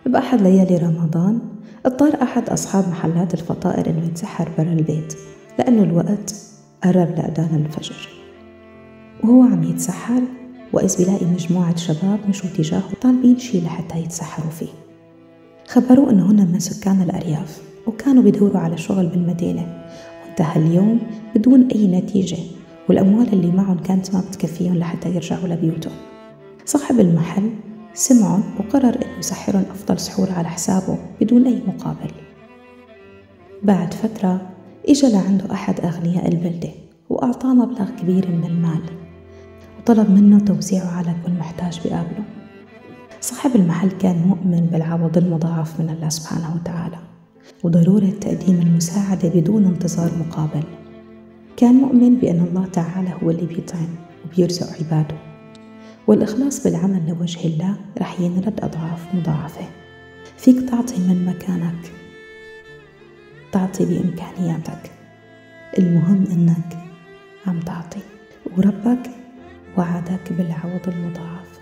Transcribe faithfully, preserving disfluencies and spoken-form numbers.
بأحد ليالي رمضان اضطر أحد أصحاب محلات الفطائر إنه يتسحر برا البيت لأنه الوقت قرب لأذان الفجر. وهو عم يتسحر وإذ بلاقي مجموعة شباب مشوا تجاهه طالبين شي لحتى يتسحروا فيه. خبروه إنه هن من سكان الأرياف وكانوا بيدوروا على شغل بالمدينة، وانتهى اليوم بدون أي نتيجة، والأموال اللي معهم كانت ما بتكفيهم لحتى يرجعوا لبيوتهم. صاحب المحل سمعهم وقرر إنه يسحرهم أفضل سحور على حسابه بدون أي مقابل. بعد فترة إجا لعنده أحد أغنياء البلدة وأعطاه مبلغ كبير من المال وطلب منه توزيعه على كل محتاج بقابله. صاحب المحل كان مؤمن بالعوض المضاعف من الله سبحانه وتعالى وضرورة تقديم المساعدة بدون انتظار مقابل. كان مؤمن بأن الله تعالى هو اللي بيطعم وبيرزق عباده، والإخلاص بالعمل لوجه الله رح ينرد أضعاف مضاعفة. فيك تعطي من مكانك، تعطي بإمكانياتك، المهم إنك عم تعطي، وربك وعدك بالعوض المضاعف.